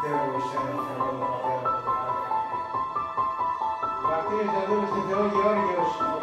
πιστεύω εσένα, Θεό, Πατέρα. Μαρτύρες να δούμε στη Θεό Γεώργιος.